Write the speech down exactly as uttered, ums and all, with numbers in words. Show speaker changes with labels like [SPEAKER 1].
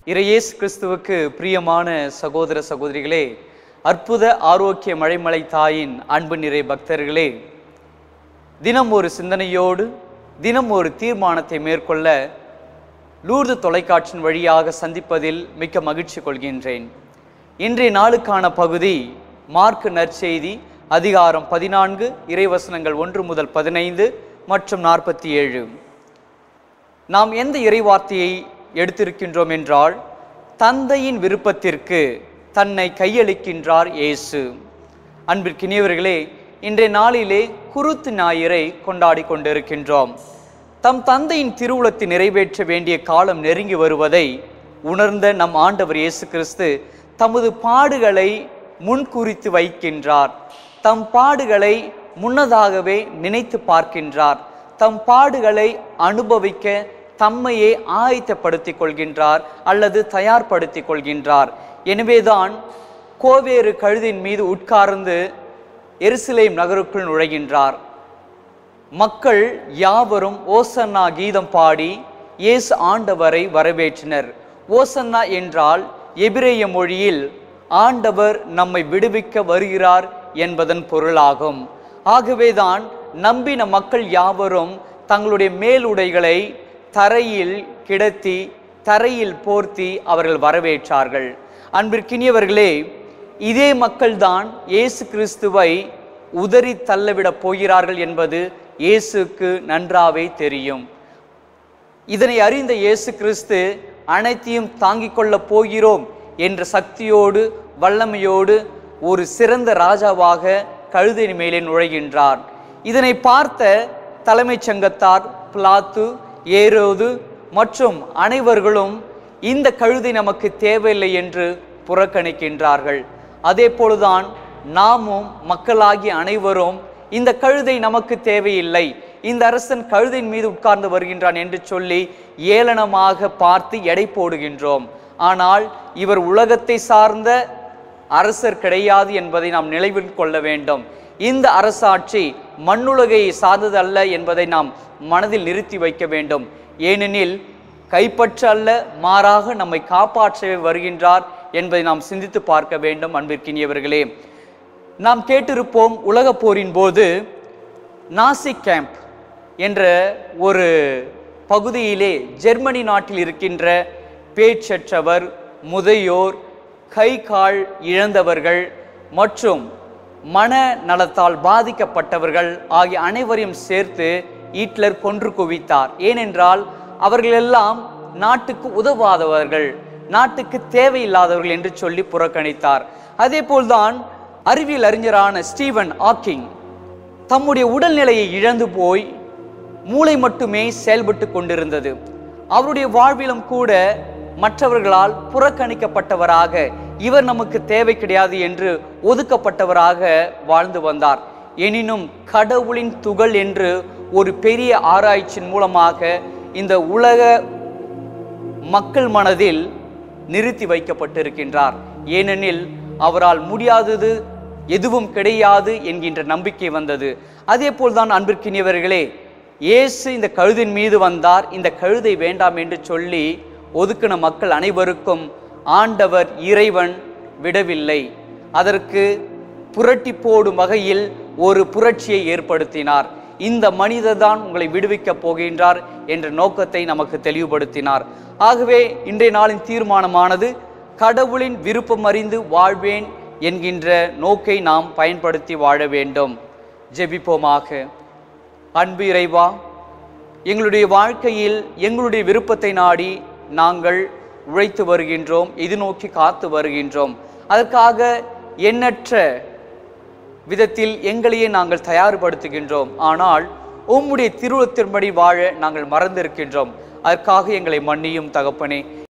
[SPEAKER 1] இறையேசு கிறிஸ்துவுக்கு பிரியமான சகோதர சகோதரிகளே, அற்புத ஆரோக்கிய மழைமலை தாயின் அன்பு நிறை பக்தர்களே, தினம் ஒரு சிந்தனையோடு தினம் ஒரு தீர்மானத்தை மேற்கொள்ள லூர்து தொலைக்காட்சியின் வழியாக சந்திப்பதில் மிக்க மகிழ்ச்சி கொள்கின்றேன். இன்றைய நாளுக்கான பகுதி மார்க்கு நற்செய்தி அதிகாரம் பதினான்கு, இறைவசனங்கள் ஒன்று முதல் பதினைந்து மற்றும் நாற்பத்தி ஏழு. நாம் எந்த இறைவார்த்தையை எடுத்திருக்கின்றோம் என்றால், தந்தையின் விருப்பத்திற்கு தன்னை கையளிக்கின்றார் இயேசு. அன்பிற்கினியவர்களே, இன்றைய நாளிலே குருத்து ஞாயிறை கொண்டாடி கொண்டிருக்கின்றோம். தம் தந்தையின் திருவுளத்தை நிறைவேற்ற வேண்டிய காலம் நெருங்கி வருவதை உணர்ந்த நம் ஆண்டவர் இயேசு கிறிஸ்து தமது பாடுகளை முன்குறித்து வைக்கின்றார். தம் பாடுகளை முன்னதாகவே நினைத்து பார்க்கின்றார். தம் பாடுகளை அனுபவிக்க தம்மையே ஆயத்தப்படுத்திக் கொள்கின்றார் அல்லது தயார்படுத்திக் கொள்கின்றார். எனவேதான் கோவேறு கழுதின் மீது உட்கார்ந்து எருசலேம் நகருக்குள் நுழைகின்றார். மக்கள் யாவரும் ஓசன்னா கீதம் பாடி இயேசு ஆண்டவரை வரவேற்றனர். ஓசன்னா என்றால் எபிரேய மொழியில் ஆண்டவர் நம்மை விடுவிக்க வருகிறார் என்பதன் பொருளாகும். ஆகவேதான் நம்பின மக்கள் யாவரும் தங்களுடைய மேலுடைகளை தரையில் கிடத்தி தரையில் போர்த்தி அவர்கள் வரவேற்றார்கள். அன்பிற்கினியவர்களே, இதே மக்கள்தான் இயேசு கிறிஸ்துவை உதறி தள்ளவிடப் போகிறார்கள் என்பது இயேசுக்கு நன்றாவே தெரியும். இதனை அறிந்த இயேசு கிறிஸ்து அனைத்தையும் தாங்கிக் கொள்ளப் போகிறோம் என்ற சக்தியோடு வல்லமையோடு ஒரு சிறந்த ராஜாவாக கழுதையின் மேலே நுழைகின்றார். இதனை பார்த்த தலைமைச் சங்கத்தார், பிலாத்து, ஏரோது மற்றும் அனைவர்களும் இந்த கழுதை நமக்கு தேவையில்லை என்று புறக்கணிக்கின்றார்கள். அதே போலதான் நாமும் மக்களாகிய அனைவரும் இந்த கழுதை நமக்கு தேவையில்லை, இந்த அரசன் கழுதையின் மீது உட்கார்ந்து வருகின்றான் என்று சொல்லி ஏளனமாக பார்த்து எடை போடுகின்றோம். ஆனால் இவர் உலகத்தை சார்ந்த அரசர் கிடையாது என்பதை நாம் நினைவில் கொள்ள வேண்டும். இந்த அரசாட்சி மண்ணுலகை சார்ந்தது அல்ல என்பதை நாம் மனதில் நிறுத்தி வைக்க வேண்டும். ஏனெனில் கைப்பற்ற அல்ல, மாறாக நம்மை காப்பாற்றவே வருகின்றார் என்பதை நாம் சிந்தித்து பார்க்க வேண்டும். அன்பிற்கினியவர்களே, நாம் கேட்டிருப்போம், உலக போரின் போது நாசி கேம்ப் என்ற ஒரு பகுதியிலே ஜெர்மனி நாட்டில் இருக்கின்ற பேச்சற்றவர், முதியோர், கை கால் இழந்தவர்கள் மற்றும் மன நலத்தால் பாதிக்கப்பட்டவர்கள் ஆகிய அனைவரையும் சேர்த்து ஹிட்லர் கொன்று குவித்தார். ஏனென்றால் அவர்களெல்லாம் நாட்டுக்கு உதவாதவர்கள், நாட்டுக்கு தேவையில்லாதவர்கள் என்று சொல்லி புறக்கணித்தார். அதே போல்தான் அறிவியல் அறிஞரான ஸ்டீவன் ஹாக்கிங் தம்முடைய உடல்நிலையை இழந்து போய் மூளை மட்டுமே செயல்பட்டு கொண்டிருந்தது. அவருடைய வாழ்விலும் கூட மற்றவர்களால் புறக்கணிக்கப்பட்டவராக, இவர் நமக்கு தேவை கிடையாது என்று ஒதுக்கப்பட்டவராக வாழ்ந்து வந்தார். எனினும் கடவுளின் துகள் என்று ஒரு பெரிய ஆராய்ச்சியின் மூலமாக இந்த உலக மக்கள் மனதில் நிறுத்தி வைக்கப்பட்டிருக்கின்றார். ஏனெனில் அவரால் முடியாதது எதுவும் கிடையாது என்கின்ற நம்பிக்கை வந்தது. அதே போல்தான் அன்பிற்கினியவர்களே, இயேசு இந்த கழுதின் மீது வந்தார். இந்த கழுதை வேண்டாம் என்று சொல்லி ஒதுக்கின மக்கள் அனைவருக்கும் ஆண்டவர் இறைவன் விடவில்லை. அதற்கு புரட்டி போடும் வகையில் ஒரு புரட்சியை ஏற்படுத்தினார். இந்த மனிதர் தான் உங்களை விடுவிக்கப் போகின்றார் என்ற நோக்கத்தை நமக்கு தெளிவுபடுத்தினார். ஆகவே இன்றைய நாளின் தீர்மானமானது, கடவுளின் விருப்பம் அறிந்து வாழ்வேன் என்கின்ற நோக்கை நாம் பயன்படுத்தி வாழ வேண்டும். ஜெபிப்போமாக. அன்பு இறைவா, எங்களுடைய வாழ்க்கையில் எங்களுடைய விருப்பத்தை நாடி நாங்கள் உழைத்து வருகின்றோம், இது நோக்கி காத்து வருகின்றோம். அதற்காக எண்ணற்ற விதத்தில் எங்களையே நாங்கள் தயார்படுத்துகின்றோம். ஆனால் உம்முடைய திருவுளத்தின்படி வாழ நாங்கள் மறந்திருக்கின்றோம். அதற்காக எங்களை மன்னியும் தகப்பனே.